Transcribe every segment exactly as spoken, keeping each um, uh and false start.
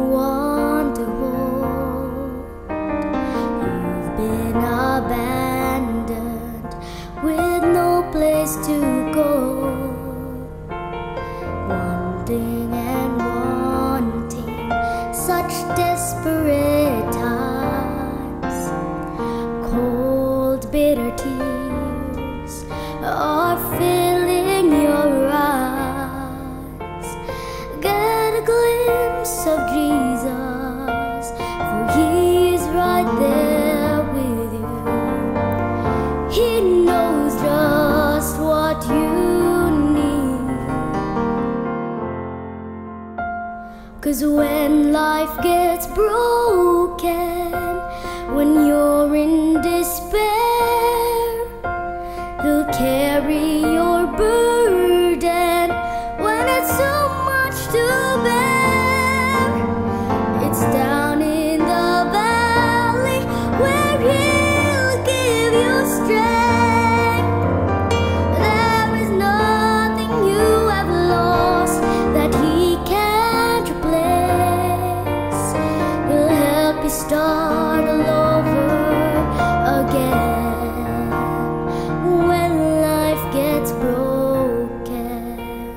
want to hold. You've been abandoned with no place to go, wanting and wanting, such desperate times. Cold, bitter tears are filling your eyes. Get a glimpse of Jesus, for He is right there with you. He knows just what you need. 'Cause when life gets broken, when you're in despair, He'll carry your burden when it's so much to bear. It's down in the valley where He'll give you strength. There is nothing you have lost that He can't replace. He'll help you start all over again when life gets broken.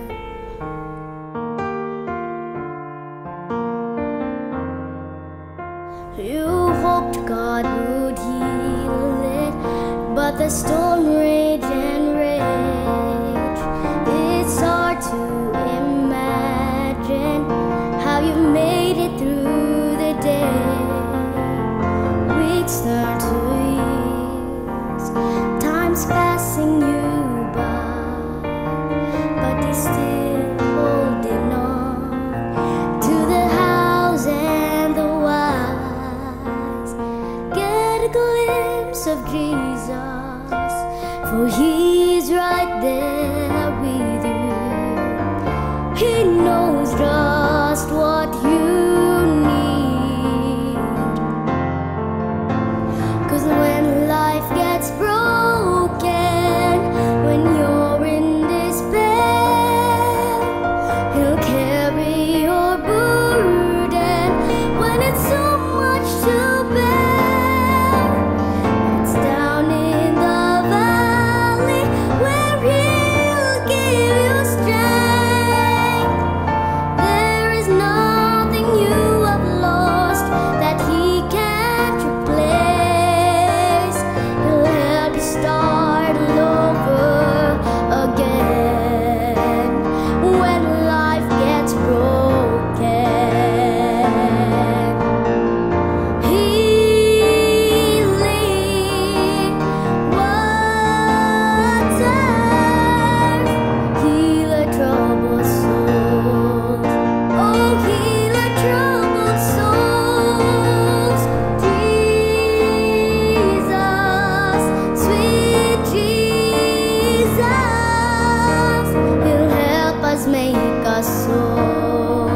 You hoped God would heal it, but the storm raged and raged. It's hard to imagine how you made it through the day. Weeks turn to years, time's passing you by, but you're still holding on to the house and the wise. Get a glimpse of Jesus, for He's right there with you. He knows just what you need. 'Cause when life gets broken, when you're in despair, He'll carry your burden when it's so much to bear. It's down in the valley where He'll give you strength. There is nothing you have lost that He can't replace. He'll help you start all over again when life gets broken. Healing waters, heal a troubled soul. Oh, heal a troubled souls. Jesus, sweet Jesus, He'll help us make us whole.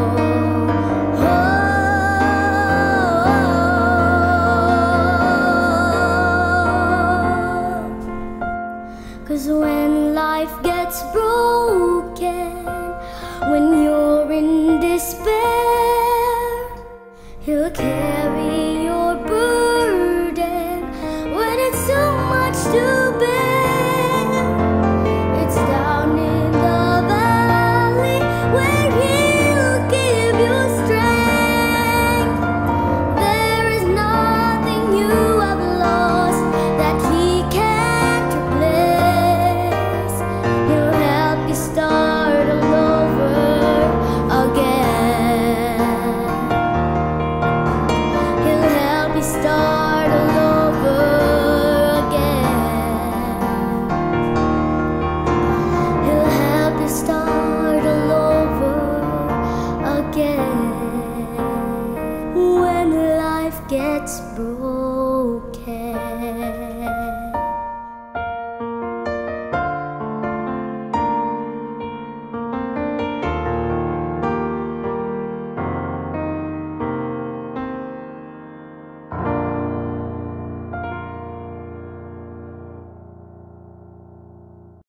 Oh. 'Cause when life gets broken, when you're in despair, He'll carry your burden when it's so much to bear. It's down in the valley where He'll give you strength. There is nothing you have lost that He can't replace. He'll help you start all over again. He'll help you start all over again. He'll help you start all over again when life gets broken.